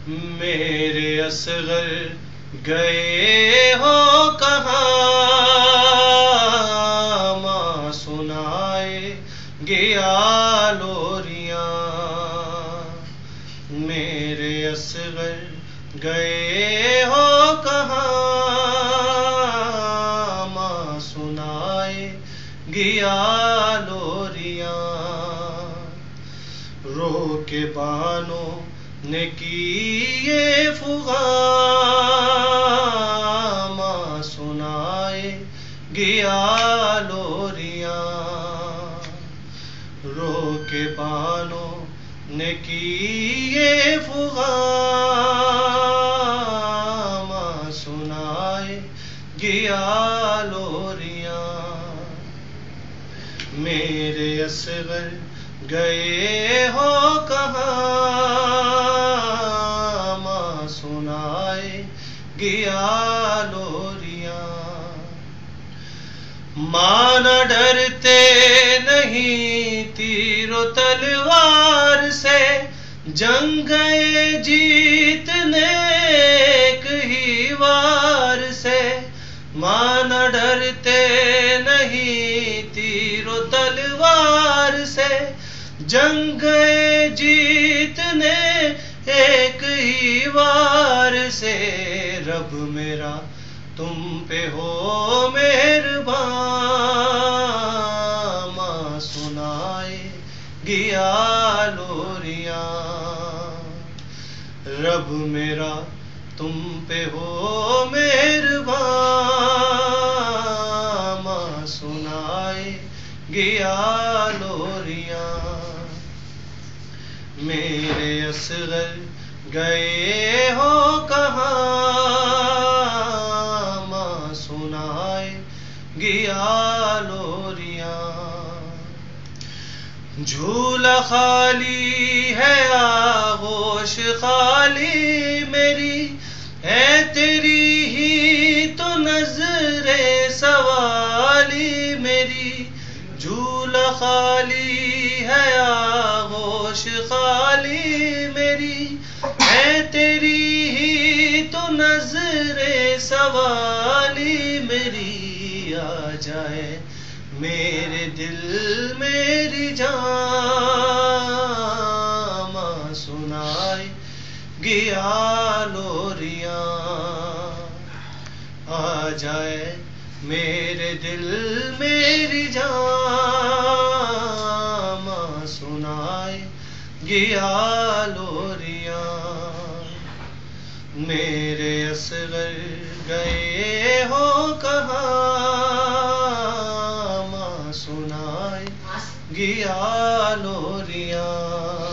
میرے اصغر گئے ہو کہاں، ماں سنائے گیا لوریاں. میرے اصغر گئے ہو کہاں، ماں سنائے گیا لوریاں. رو کے بانوں نے کی یہ فغاں، ماں سنائے گیا لوریاں. رو کے بانوں نے کی یہ فغاں، ماں سنائے گیا لوریاں. میرے اصغر گئے ہو کہاں، ماں سنائے گیا لوریاں. ماں نہ ڈرتے نہیں تیر و تلوار سے، جنگ گئے جیتنے ایک ہی وار سے. ماں نہ ڈرتے نہیں تیر و تلوار سے، جنگ گئے جیتنے ایک ہی وار سے. رب میرا تم پہ ہو مہرباں، ماں سنائے گیا لوریاں. رب میرا تم پہ ہو مہرباں، ماں سنائے گیا لوریاں. میرے اصغر گئے ہو کہاں، ماں سنائے گیا لوریاں. جھولا خالی ہے آغوش خالی میری، ہے تیری ہی تو نظر سوالی میری. جھولا خالی ہے آغوش خالی میری، ہے تیری ہی تو نظر سوالی میری. آ جائے میرے دل میری جان، ماں سنائے گیا لوریاں. آ جائے میرے دل میری جان، ماں سنائے گیا لوریاں. میرے اصغر گئے ہو کہاں، ماں سنائے گیا لوریاں.